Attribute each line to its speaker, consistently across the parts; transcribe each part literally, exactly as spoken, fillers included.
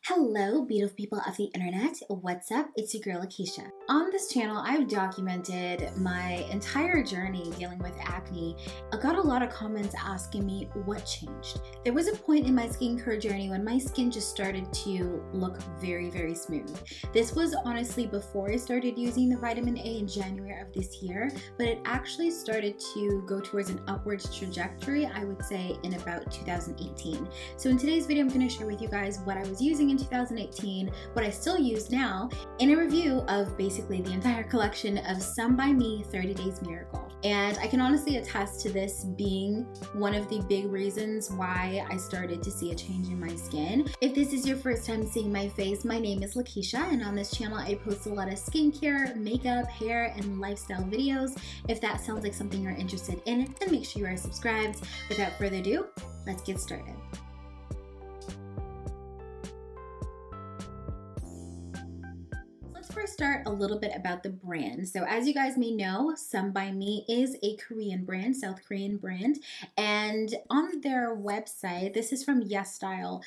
Speaker 1: Hello, beautiful people of the internet. What's up? It's your girl, Lakisha. On this channel, I've documented my entire journey dealing with acne. I got a lot of comments asking me what changed. There was a point in my skincare journey when my skin just started to look very, very smooth. This was honestly before I started using the vitamin A in January of this year, but it actually started to go towards an upwards trajectory, I would say, in about two thousand eighteen. So in today's video, I'm going to share with you guys what I was using in two thousand eighteen, what I still use now, in a review of basically the entire collection of Somebymi thirty days Miracle. And I can honestly attest to this being one of the big reasons why I started to see a change in my skin. If this is your first time seeing my face, my name is Lakisha, and on this channel I post a lot of skincare, makeup, hair, and lifestyle videos. If that sounds like something you're interested in, then make sure you are subscribed. Without further ado, let's get started. First, start a little bit about the brand. So as you guys may know, Somebymi is a Korean brand, South Korean brand, and on their website, this is from yes style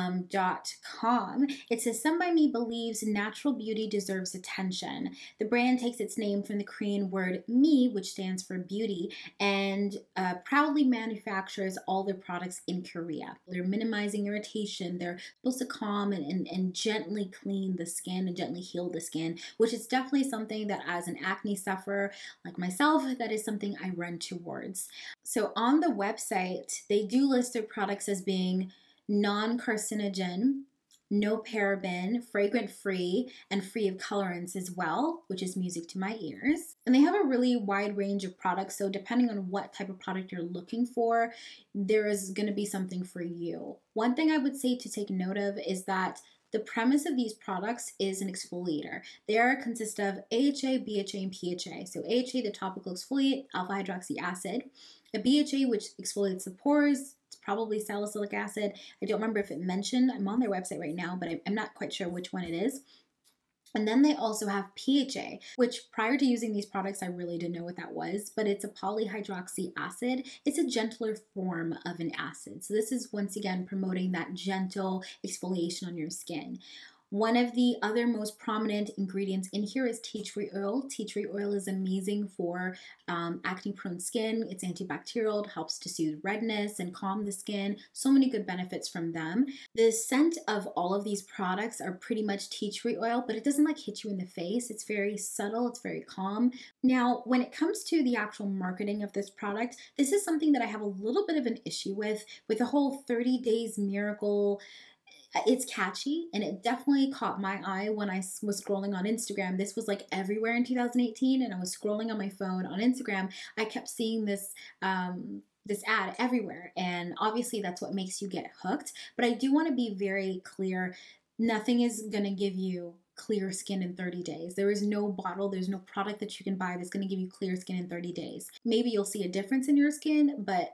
Speaker 1: dot com, it says Somebymi believes natural beauty deserves attention. The brand takes its name from the Korean word mi, which stands for beauty, and uh, proudly manufactures all their products in Korea. They're minimizing irritation. They're supposed to calm and, and, and gently clean the skin and gently heal the skin, which is definitely something that as an acne sufferer like myself, that is something I run towards. So on the website, they do list their products as being non-carcinogen, no paraben, fragrant free, and free of colorants as well, which is music to my ears. And they have a really wide range of products, so depending on what type of product you're looking for, there is going to be something for you. One thing I would say to take note of is that the premise of these products is an exfoliator. They are consist of A H A, B H A, and P H A. So A H A, the topical exfoliate, alpha hydroxy acid. A B H A, which exfoliates the pores, it's probably salicylic acid. I don't remember if it mentioned, I'm on their website right now, but I'm not quite sure which one it is. And then they also have P H A, which prior to using these products, I really didn't know what that was, but it's a polyhydroxy acid. It's a gentler form of an acid. So this is once again promoting that gentle exfoliation on your skin. One of the other most prominent ingredients in here is tea tree oil. Tea tree oil is amazing for um, acne-prone skin. It's antibacterial, it helps to soothe redness and calm the skin. So many good benefits from them. The scent of all of these products are pretty much tea tree oil, but it doesn't like hit you in the face. It's very subtle, it's very calm. Now, when it comes to the actual marketing of this product, this is something that I have a little bit of an issue with, with the whole thirty days miracle. It's catchy, and it definitely caught my eye when I was scrolling on Instagram. This was like everywhere in two thousand eighteen, and I was scrolling on my phone on Instagram. I kept seeing this um, this ad everywhere, and obviously that's what makes you get hooked. But I do want to be very clear. Nothing is going to give you clear skin in thirty days. There is no bottle, there's no product that you can buy that's going to give you clear skin in thirty days. Maybe you'll see a difference in your skin, but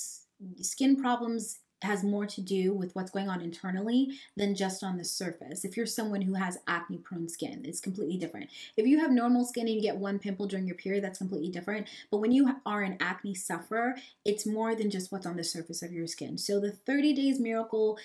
Speaker 1: skin problems has more to do with what's going on internally than just on the surface. If you're someone who has acne prone skin, it's completely different. If you have normal skin and you get one pimple during your period, that's completely different. But when you are an acne sufferer, it's more than just what's on the surface of your skin. So the thirty days miracle,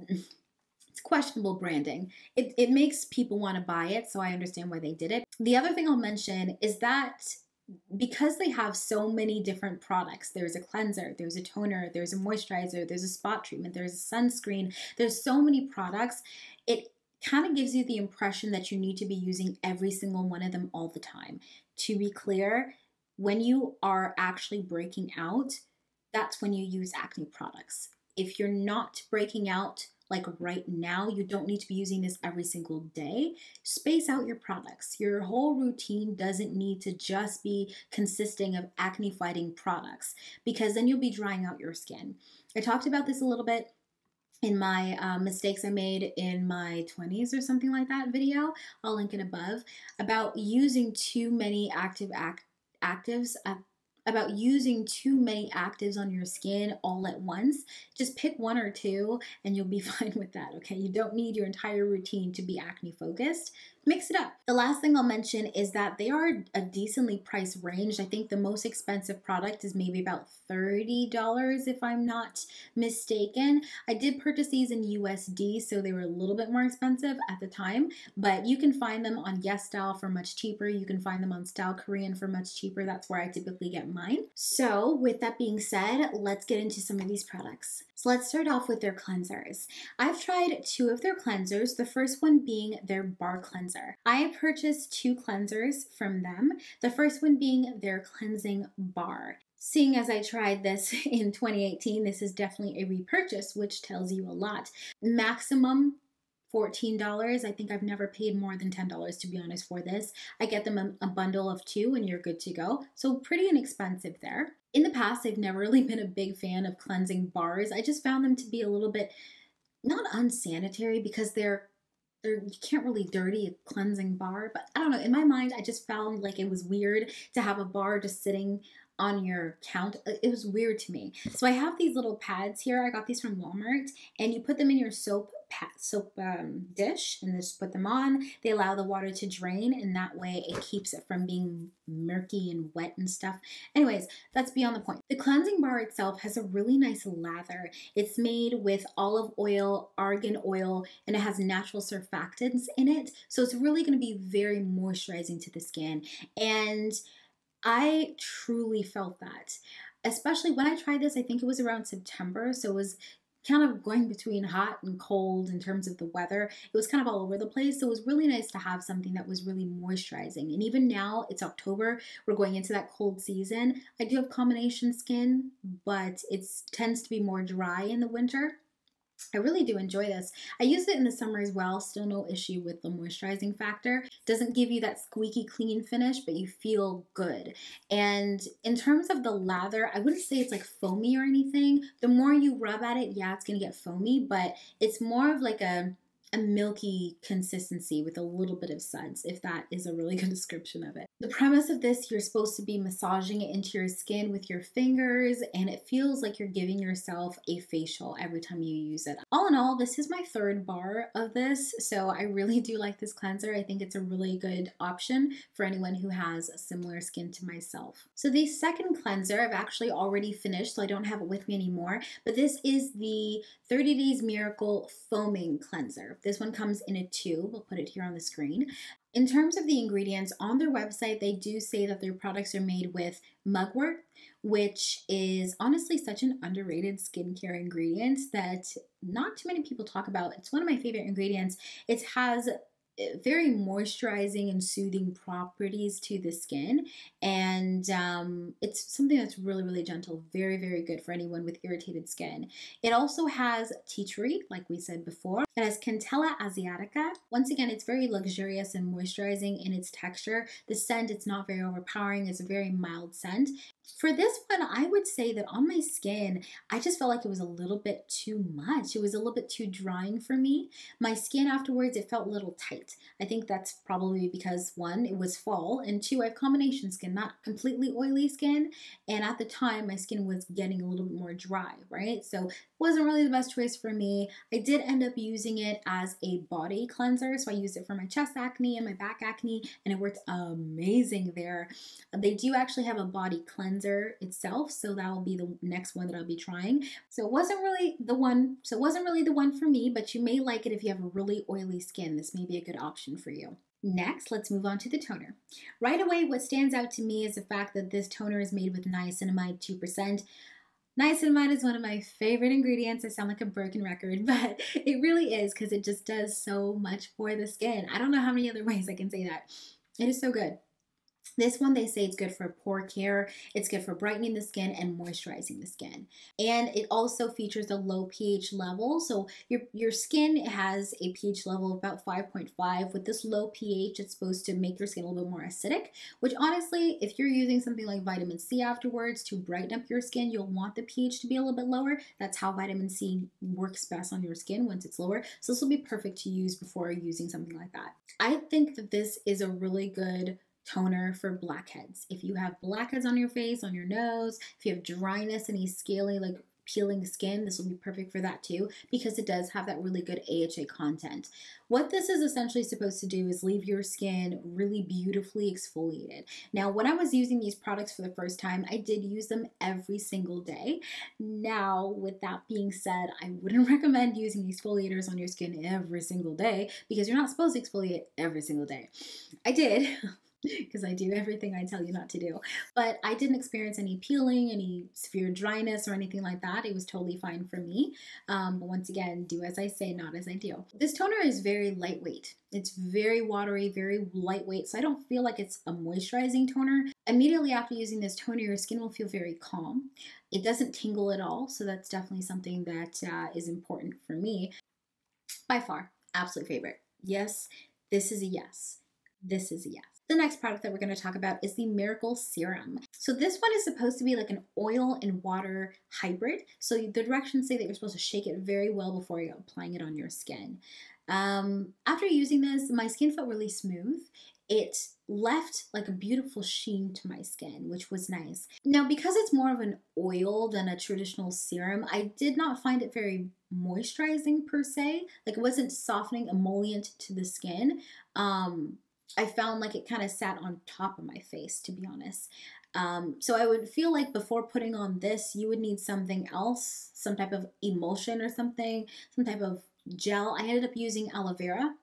Speaker 1: it's questionable branding. It, it makes people want to buy it, so I understand why they did it. The other thing I'll mention is that because they have so many different products, there's a cleanser, there's a toner, there's a moisturizer, there's a spot treatment, there's a sunscreen, there's so many products, it kind of gives you the impression that you need to be using every single one of them all the time. To be clear, when you are actually breaking out, that's when you use acne products. If you're not breaking out, like right now, you don't need to be using this every single day. Space out your products. Your whole routine doesn't need to just be consisting of acne fighting products, because then you'll be drying out your skin. I talked about this a little bit in my uh, mistakes I made in my twenties or something like that video. I'll link it above, about using too many active act actives uh, about using too many actives on your skin all at once. Just pick one or two and you'll be fine with that, okay? You don't need your entire routine to be acne focused. mix it up. The last thing I'll mention is that they are a decently priced range. I think the most expensive product is maybe about thirty dollars if I'm not mistaken. I did purchase these in U S D, so they were a little bit more expensive at the time, but you can find them on YesStyle for much cheaper. You can find them on Style Korean for much cheaper. That's where I typically get mine. So with that being said, let's get into some of these products. So let's start off with their cleansers. I've tried two of their cleansers, the first one being their bar cleanser. I purchased two cleansers from them, the first one being their cleansing bar. Seeing as I tried this in twenty eighteen, this is definitely a repurchase, which tells you a lot. Maximum fourteen dollars. I think I've never paid more than ten dollars to be honest for this. I get them a, a bundle of two and you're good to go. So pretty inexpensive there. In the past, I've never really been a big fan of cleansing bars. I just found them to be a little bit, not unsanitary because they're, they're you can't really dirty a cleansing bar, but I don't know, in my mind, I just found like it was weird to have a bar just sitting on your count. It was weird to me. So I have these little pads here. I got these from Walmart, and you put them in your soap soap um, dish and just put them on. They allow the water to drain, and that way it keeps it from being murky and wet and stuff. Anyways, that's beyond the point. The cleansing bar itself has a really nice lather. It's made with olive oil, argan oil, and it has natural surfactants in it. So it's really going to be very moisturizing to the skin. And I truly felt that, especially when I tried this. I think it was around September, so it was kind of going between hot and cold in terms of the weather. It was kind of all over the place, so it was really nice to have something that was really moisturizing. And even now, it's October, we're going into that cold season. I do have combination skin, but it tends to be more dry in the winter. I really do enjoy this. I use it in the summer as well. Still no issue with the moisturizing factor. Doesn't give you that squeaky clean finish, but you feel good. And in terms of the lather, I wouldn't say it's like foamy or anything. The more you rub at it, yeah, it's going to get foamy, but it's more of like a a milky consistency with a little bit of suds, if that is a really good description of it. The premise of this, you're supposed to be massaging it into your skin with your fingers, and it feels like you're giving yourself a facial every time you use it. All in all, this is my third bar of this, so I really do like this cleanser. I think it's a really good option for anyone who has a similar skin to myself. So the second cleanser, I've actually already finished, so I don't have it with me anymore, but this is the thirty days Miracle Foaming Cleanser. This one comes in a tube. We'll put it here on the screen. In terms of the ingredients, on their website, they do say that their products are made with mugwort, which is honestly such an underrated skincare ingredient that not too many people talk about. It's one of my favorite ingredients. It has very moisturizing and soothing properties to the skin, and um, it's something that's really, really gentle. Very, very good for anyone with irritated skin. It also has tea tree, like we said before. It has Cantella asiatica. Once again, it's very luxurious and moisturizing in its texture. The scent, it's not very overpowering. It's a very mild scent. For this one, I would say that on my skin, I just felt like it was a little bit too much. It was a little bit too drying for me. My skin afterwards, it felt a little tight. I think that's probably because one, it was fall, and two, I have combination skin, not completely oily skin. And at the time, my skin was getting a little bit more dry, right? So it wasn't really the best choice for me. I did end up using it as a body cleanser. So I used it for my chest acne and my back acne, and it worked amazing there. They do actually have a body cleanser itself, so that will be the next one that I'll be trying. So it wasn't really the one, so it wasn't really the one for me, but you may like it if you have a really oily skin. This may be a good option for you. Next, let's move on to the toner. Right away, what stands out to me is the fact that this toner is made with niacinamide two percent. Niacinamide is one of my favorite ingredients. I sound like a broken record, but it really is because it just does so much for the skin. I don't know how many other ways I can say that. It is so good. This one, they say it's good for pore care, it's good for brightening the skin and moisturizing the skin. And it also features a low pH level. So your, your skin has a pH level of about five point five. With this low pH, it's supposed to make your skin a little bit more acidic, which honestly, if you're using something like vitamin C afterwards to brighten up your skin, you'll want the pH to be a little bit lower. That's how vitamin C works best on your skin, once it's lower. So this will be perfect to use before using something like that. I think that this is a really good toner for blackheads. If you have blackheads on your face, on your nose, if you have dryness, any scaly like peeling skin, this will be perfect for that too, because it does have that really good A H A content. What this is essentially supposed to do is leave your skin really beautifully exfoliated. Now, when I was using these products for the first time, I did use them every single day. Now, with that being said, I wouldn't recommend using exfoliators on your skin every single day because you're not supposed to exfoliate every single day. I did. Because I do everything I tell you not to do. But I didn't experience any peeling, any severe dryness or anything like that. It was totally fine for me. Um, but once again, do as I say, not as I do. This toner is very lightweight. It's very watery, very lightweight, so I don't feel like it's a moisturizing toner. Immediately after using this toner, your skin will feel very calm. It doesn't tingle at all, so that's definitely something that uh, is important for me. By far, absolute favorite. Yes, this is a yes. This is a yes. The next product that we're going to talk about is the Miracle Serum. So this one is supposed to be like an oil and water hybrid. So the directions say that you're supposed to shake it very well before you're applying it on your skin. Um, after using this, my skin felt really smooth. It left like a beautiful sheen to my skin, which was nice. Now, because it's more of an oil than a traditional serum, I did not find it very moisturizing per se. Like it wasn't softening, emollient to the skin. Um, I found like it kind of sat on top of my face, to be honest. Um, so I would feel like before putting on this, you would need something else, some type of emulsion or something, some type of gel. I ended up using aloe vera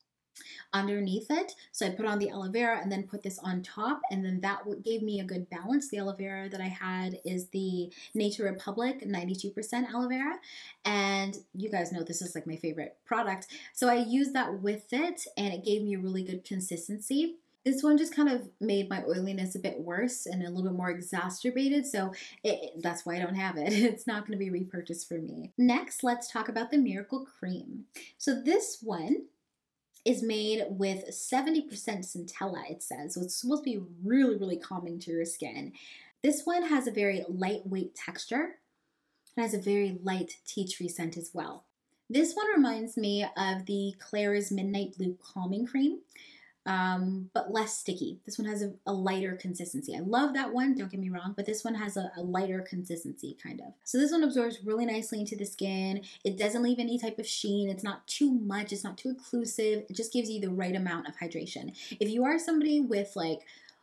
Speaker 1: underneath it. So I put on the aloe vera and then put this on top, and then that gave me a good balance. The aloe vera that I had is the Nature Republic ninety-two percent aloe vera, and you guys know this is like my favorite product. So I used that with it and it gave me a really good consistency. This one just kind of made my oiliness a bit worse and a little bit more exacerbated, so it, that's why I don't have it. It's not going to be repurchased for me. Next, let's talk about the Miracle Cream. So this one is made with seventy percent centella, it says. So it's supposed to be really, really calming to your skin. This one has a very lightweight texture and has a very light tea tree scent as well. This one reminds me of the Klairs Midnight Blue Calming Cream, um, but less sticky. This one has a, a lighter consistency. I love that one, don't get me wrong, but this one has a, a lighter consistency kind of. So this one absorbs really nicely into the skin. It doesn't leave any type of sheen. It's not too much. It's not too occlusive. It just gives you the right amount of hydration. If you are somebody with like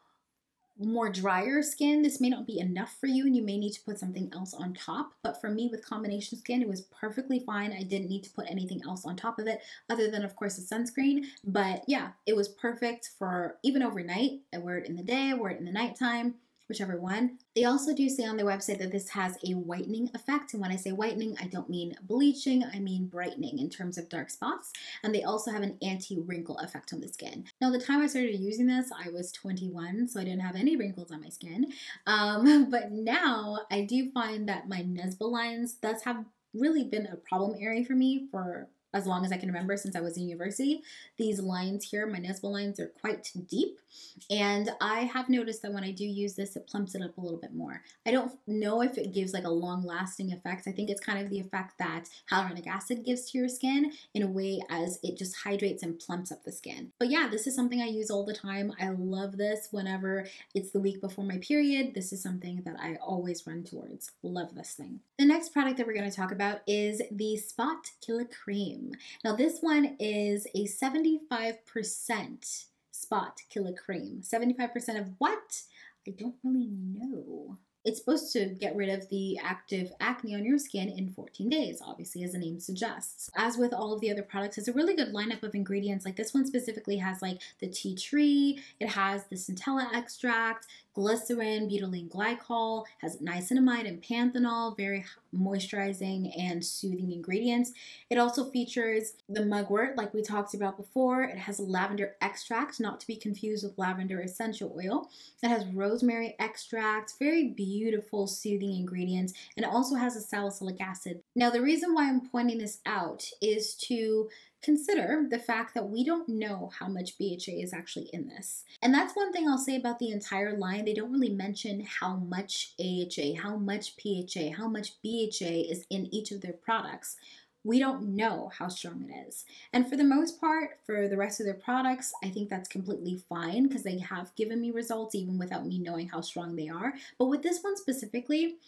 Speaker 1: more drier skin, this may not be enough for you and you may need to put something else on top. But for me with combination skin, it was perfectly fine. I didn't need to put anything else on top of it other than, of course, the sunscreen. But yeah, it was perfect for even overnight. I wear it in the day, I wear it in the nighttime, whichever one. They also do say on their website that this has a whitening effect. And when I say whitening, I don't mean bleaching, I mean brightening in terms of dark spots. And they also have an anti-wrinkle effect on the skin. Now, the time I started using this, I was twenty-one, so I didn't have any wrinkles on my skin. Um, but now I do find that my Nesba lines, that's have really been a problem area for me for as long as I can remember since I was in university. These lines here, my Nesba lines, are quite deep. And I have noticed that when I do use this, it plumps it up a little bit more. I don't know if it gives like a long lasting effect. I think it's kind of the effect that hyaluronic acid gives to your skin in a way as it just hydrates and plumps up the skin. But yeah, this is something I use all the time. I love this whenever it's the week before my period. This is something that I always run towards. Love this thing. The next product that we're going to talk about is the Spot Killer Cream. Now this one is a seventy-five percent Spot Killer Cream. seventy-five percent of what? I don't really know. It's supposed to get rid of the active acne on your skin in fourteen days, obviously, as the name suggests. As with all of the other products, it's a really good lineup of ingredients. Like this one specifically has like the tea tree, it has the centella extract, glycerin, butylene glycol, has niacinamide and panthenol, very moisturizing and soothing ingredients. It also features the mugwort, like we talked about before. It has lavender extract, not to be confused with lavender essential oil. It has rosemary extract, very beautiful soothing ingredients, and it also has a salicylic acid. Now, the reason why I'm pointing this out is to consider the fact that we don't know how much B H A is actually in this. And that's one thing I'll say about the entire line. They don't really mention how much A H A, how much P H A, how much B H A is in each of their products. We don't know how strong it is. And for the most part, for the rest of their products, I think that's completely fine because they have given me results even without me knowing how strong they are. But with this one specifically,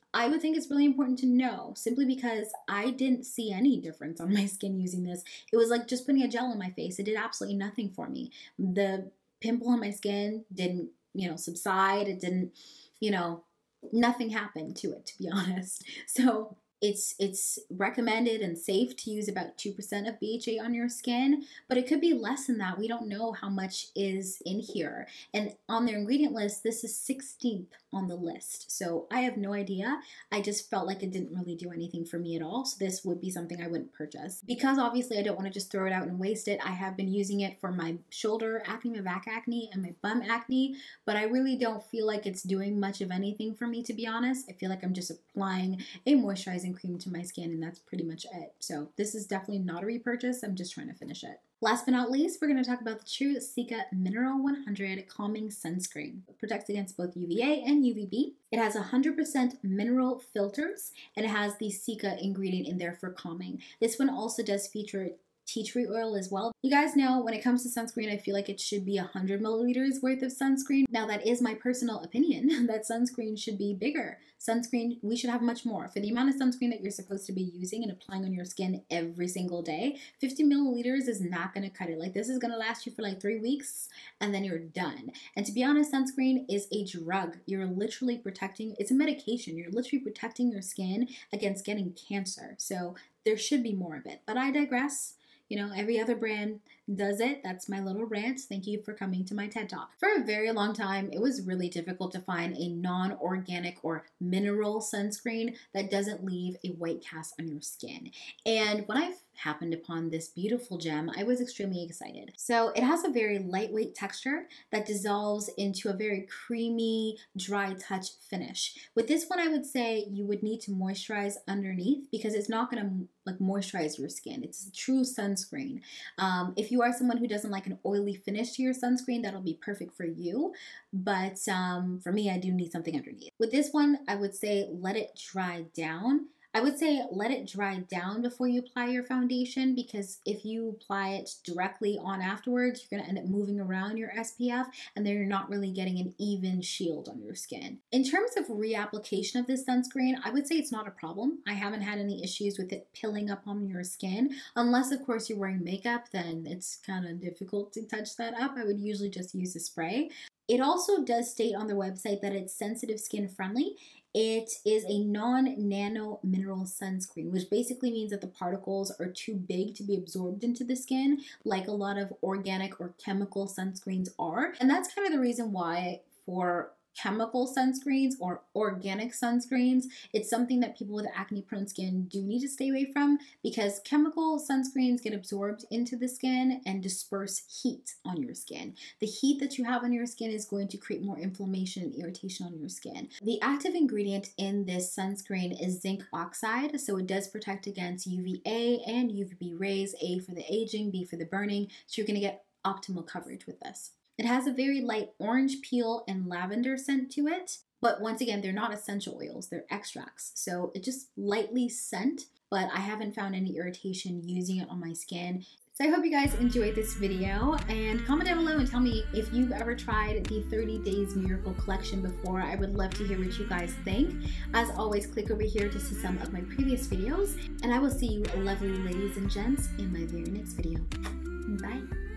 Speaker 1: I would think it's really important to know, simply because I didn't see any difference on my skin using this. It was like just putting a gel on my face. It did absolutely nothing for me. The pimple on my skin didn't, you know, subside. It didn't, you know, nothing happened to it, to be honest. So It's it's recommended and safe to use about two percent of B H A on your skin, but it could be less than that. We don't know how much is in here. And on their ingredient list, this is sixteenth on the list. So I have no idea. I just felt like it didn't really do anything for me at all. So this would be something I wouldn't purchase. Because obviously I don't want to just throw it out and waste it, I have been using it for my shoulder acne, my back acne, and my bum acne, but I really don't feel like it's doing much of anything for me, to be honest. I feel like I'm just applying a moisturizing cream to my skin, and that's pretty much it. So this is definitely not a repurchase. I'm just trying to finish it. Last but not least, we're going to talk about the True Cica Mineral one hundred Calming Sunscreen. It protects against both U V A and U V B. It has one hundred percent mineral filters, and it has the Cica ingredient in there for calming. This one also does feature tea tree oil as well. You guys know when it comes to sunscreen, I feel like it should be one hundred milliliters worth of sunscreen. Now that is my personal opinion, that sunscreen should be bigger. Sunscreen, we should have much more. For the amount of sunscreen that you're supposed to be using and applying on your skin every single day, fifty milliliters is not gonna cut it. Like, this is gonna last you for like three weeks and then you're done. And to be honest, sunscreen is a drug. You're literally protecting, it's a medication. You're literally protecting your skin against getting cancer. So there should be more of it, but I digress. You know, every other brand does it. That's my little rant. Thank you for coming to my TED Talk. For a very long time, it was really difficult to find a non-organic or mineral sunscreen that doesn't leave a white cast on your skin. And when I happened upon this beautiful gem, I was extremely excited. So it has a very lightweight texture that dissolves into a very creamy, dry touch finish. With this one, I would say you would need to moisturize underneath because it's not gonna like moisturize your skin. It's a true sunscreen. Um, if you are someone who doesn't like an oily finish to your sunscreen, that'll be perfect for you. But um, for me, I do need something underneath. With this one, I would say let it dry down. I would say let it dry down before you apply your foundation, because if you apply it directly on afterwards, you're going to end up moving around your S P F and then you're not really getting an even shield on your skin. In terms of reapplication of this sunscreen, I would say it's not a problem. I haven't had any issues with it pilling up on your skin, unless of course you're wearing makeup, then it's kind of difficult to touch that up. I would usually just use a spray. It also does state on their website that it's sensitive skin friendly. It is a non-nano mineral sunscreen, which basically means that the particles are too big to be absorbed into the skin, like a lot of organic or chemical sunscreens are. And that's kind of the reason why for chemical sunscreens or organic sunscreens, it's something that people with acne prone skin do need to stay away from, because chemical sunscreens get absorbed into the skin and disperse heat on your skin. The heat that you have on your skin is going to create more inflammation and irritation on your skin. The active ingredient in this sunscreen is zinc oxide, so it does protect against U V A and U V B rays, A for the aging, B for the burning, so you're going to get optimal coverage with this. It has a very light orange peel and lavender scent to it, but once again, they're not essential oils, they're extracts. So it just lightly scent, but I haven't found any irritation using it on my skin. So I hope you guys enjoyed this video, and comment down below and tell me if you've ever tried the thirty days Miracle Collection before. I would love to hear what you guys think. As always, click over here to see some of my previous videos, and I will see you lovely ladies and gents in my very next video. Bye.